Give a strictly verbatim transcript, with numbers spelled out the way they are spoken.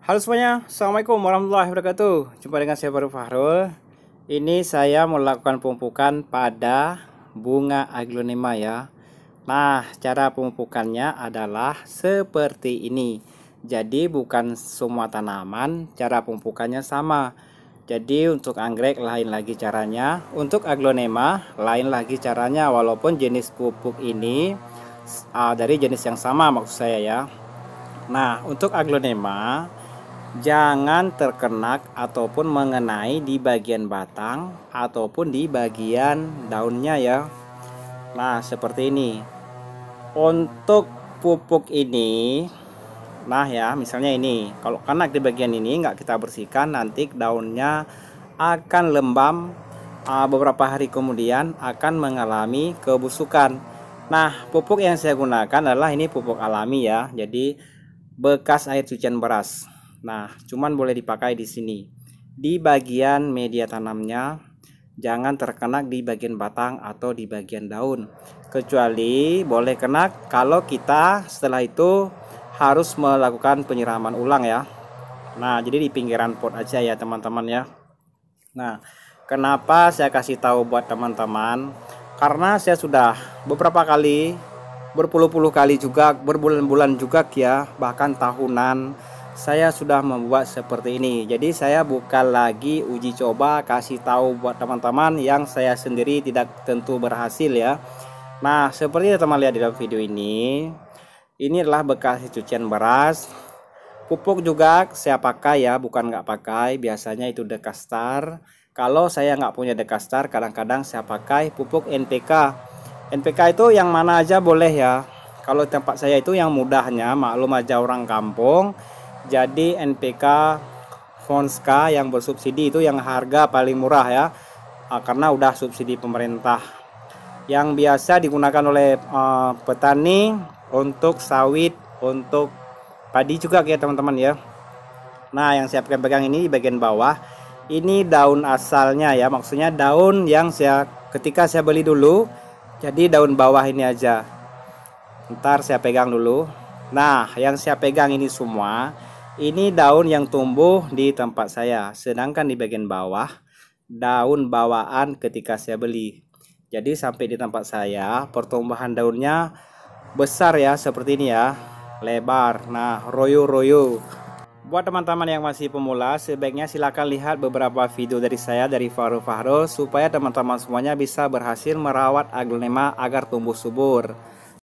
Halo semuanya, Assalamualaikum warahmatullahi wabarakatuh. Jumpa dengan saya Baru Fahrul. Ini saya melakukan pemupukan pada bunga aglonema ya. Nah, cara pemupukannya adalah seperti ini. Jadi bukan semua tanaman cara pemupukannya sama. Jadi untuk anggrek lain lagi caranya, untuk aglonema lain lagi caranya. Walaupun jenis pupuk ini uh, dari jenis yang sama maksud saya ya. Nah, untuk aglonema jangan terkena ataupun mengenai di bagian batang ataupun di bagian daunnya ya. Nah, seperti ini. Untuk pupuk ini, nah ya, misalnya ini, kalau kena di bagian ini nggak kita bersihkan, nanti daunnya akan lembam, uh, beberapa hari kemudian akan mengalami kebusukan. Nah, pupuk yang saya gunakan adalah ini pupuk alami ya. Jadi bekas air cucian beras. Nah, cuman boleh dipakai di sini. Di bagian media tanamnya, jangan terkena di bagian batang atau di bagian daun. Kecuali boleh kena kalau kita setelah itu harus melakukan penyiraman ulang ya. Nah, jadi di pinggiran pot aja ya teman-teman ya. Nah, kenapa saya kasih tahu buat teman-teman? Karena saya sudah beberapa kali, berpuluh-puluh kali juga, berbulan-bulan juga ya, bahkan tahunan saya sudah membuat seperti ini. Jadi saya bukan lagi uji coba kasih tahu buat teman-teman yang saya sendiri tidak tentu berhasil ya. Nah, seperti yang teman lihat di dalam video ini, ini adalah bekas cucian beras. Pupuk juga saya pakai ya, bukan nggak pakai. Biasanya itu Dekastar. Kalau saya nggak punya Dekastar, kadang-kadang saya pakai pupuk N P K. N P K itu yang mana aja boleh ya. Kalau tempat saya itu yang mudahnya, maklum aja orang kampung. Jadi N P K Fonska yang bersubsidi itu yang harga paling murah ya, karena udah subsidi pemerintah. Yang biasa digunakan oleh uh, petani untuk sawit, untuk padi juga ya teman-teman ya. Nah, yang saya pegang ini di bagian bawah, ini daun asalnya ya, maksudnya daun yang saya ketika saya beli dulu. Jadi daun bawah ini aja. Ntar saya pegang dulu. Nah, yang saya pegang ini semua, ini daun yang tumbuh di tempat saya. Sedangkan di bagian bawah, daun bawaan ketika saya beli. Jadi sampai di tempat saya, pertumbuhan daunnya besar ya, seperti ini ya, lebar. Nah, royo-royo. Buat teman-teman yang masih pemula, sebaiknya silakan lihat beberapa video dari saya dari Fahrul Fahrul supaya teman-teman semuanya bisa berhasil merawat aglonema agar tumbuh subur.